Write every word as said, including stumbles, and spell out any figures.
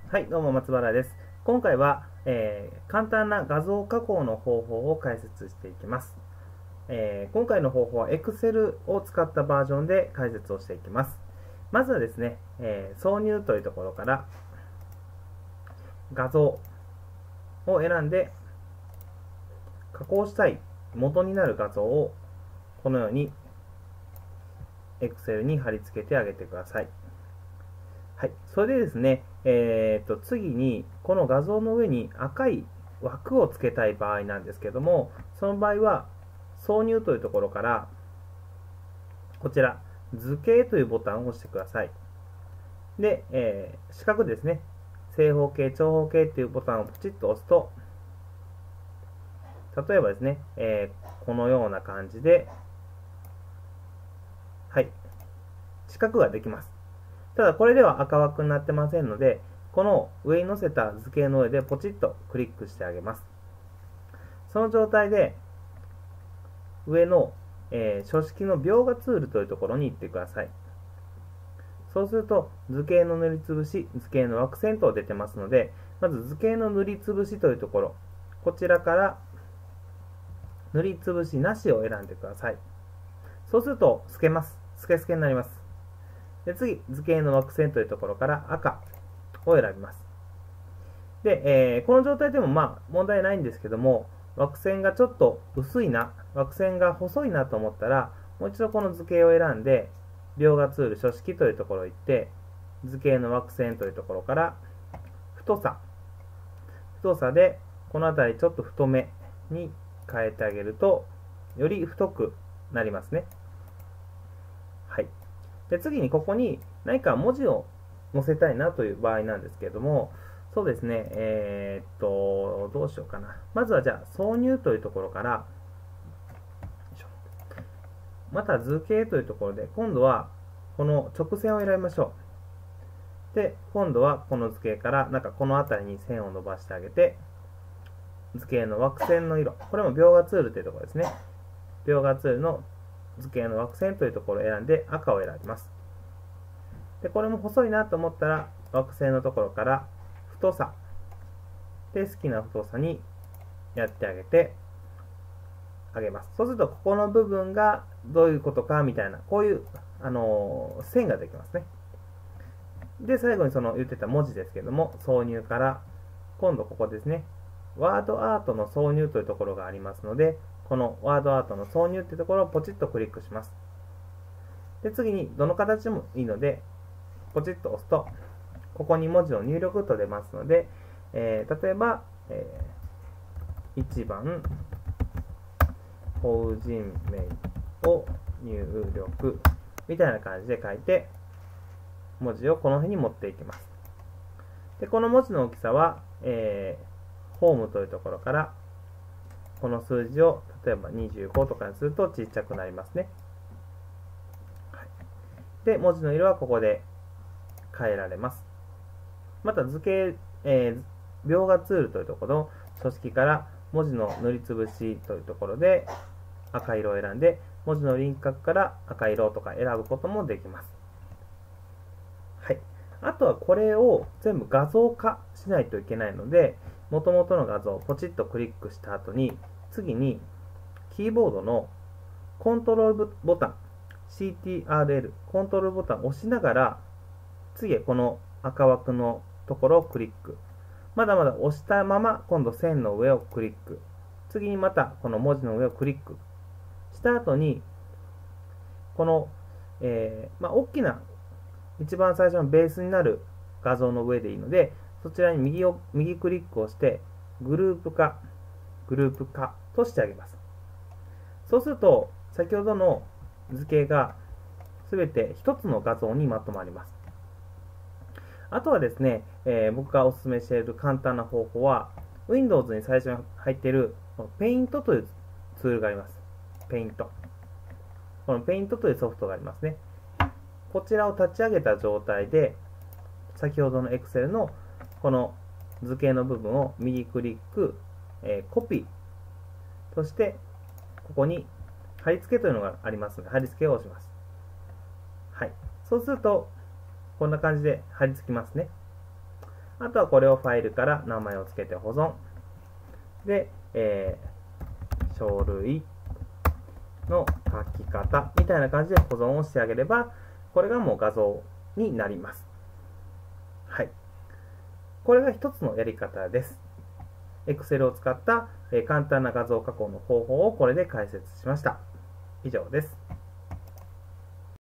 はい、どうも松原です。今回は、えー簡単な画像加工の方法を解説していきます。えー今回の方法は Excel を使ったバージョンで解説をしていきます。まずはですね、えー挿入というところから画像を選んで加工したい元になる画像をこのように Excel に貼り付けてあげてください。はい、それでですね、えー、と次にこの画像の上に赤い枠をつけたい場合なんですけども、その場合は挿入というところからこちら図形というボタンを押してください。で、えー四角ですね、正方形長方形というボタンをポチッと押すと、例えばですね、えーこのような感じで、はい、四角ができます。ただこれでは赤枠になってませんので、この上に載せた図形の上でポチッとクリックしてあげます。その状態で上の、えー書式の描画ツールというところに行ってください。そうすると図形の塗りつぶし、図形の枠線と出てますので、まず図形の塗りつぶしというところ、こちらから塗りつぶしなしを選んでください。そうすると透けます。透け透けになります。で次、図形の枠線というところから赤を選びます。で、えーこの状態でもまあ問題ないんですけども、枠線がちょっと薄いな、枠線が細いなと思ったら、もう一度この図形を選んで、描画ツール書式というところに行って、図形の枠線というところから太さ、太さでこの辺りちょっと太めに変えてあげると、より太くなりますね。はい。で次にここに何か文字を載せたいなという場合なんですけれども、そうですね、えー、っと、どうしようかな。まずはじゃあ、挿入というところから、また図形というところで、今度はこの直線を選びましょう。で、今度はこの図形から、なんかこの辺りに線を伸ばしてあげて、図形の枠線の色、これも描画ツールというところですね。描画ツールの図形の枠線というところを選んで赤を選びます。で、これも細いなと思ったら、枠線のところから太さで好きな太さにやってあげてあげます。そうするとここの部分がどういうことかみたいな、こういう、あのー線ができますね。で最後にその言ってた文字ですけども、挿入から今度ここですね、ワードアートの挿入というところがありますので、このワードアートの挿入というところをポチッとクリックします。で次にどの形でもいいのでポチッと押すと、ここに文字の入力と出ますので、えー、例えば、えー、いちばん法人名を入力みたいな感じで書いて、文字をこの辺に持っていきます。でこの文字の大きさは、えー、ホームというところからこの数字を例えばにじゅうごとかにすると小さくなりますね。はい、で文字の色はここで変えられます。また図形、えー、描画ツールというところの書式から文字の塗りつぶしというところで赤色を選んで、文字の輪郭から赤色とか選ぶこともできます。はい。あとはこれを全部画像化しないといけないので、元々の画像をポチッとクリックした後に、次にキーボードのコントロールボタン シーティーアールエル コントロールボタンを押しながら、次この赤枠のところをクリック。まだまだ押したまま今度線の上をクリック。次にまたこの文字の上をクリックした後に、この、えーまあ、大きな一番最初のベースになる画像の上でいいので、そちらに右を右クリックをしてグループ化グループ化としてあげます。そうすると先ほどの図形が全て一つの画像にまとまります。あとはですね、えー、僕がお勧めしている簡単な方法は、Windows に最初に入っている Paint というツールがあります。Paint。この Paint というソフトがありますね。こちらを立ち上げた状態で、先ほどの Excel のこの図形の部分を右クリック、えー、コピーとして、ここに貼り付けというのがありますので、貼り付けを押します。はい。そうすると、こんな感じで貼り付きますね。 あとはこれをファイルから名前を付けて保存。で、えー、書類の書き方みたいな感じで保存をしてあげれば、これがもう画像になります。はい。これが一つのやり方です。Excel を使った簡単な画像加工の方法をこれで解説しました。以上です。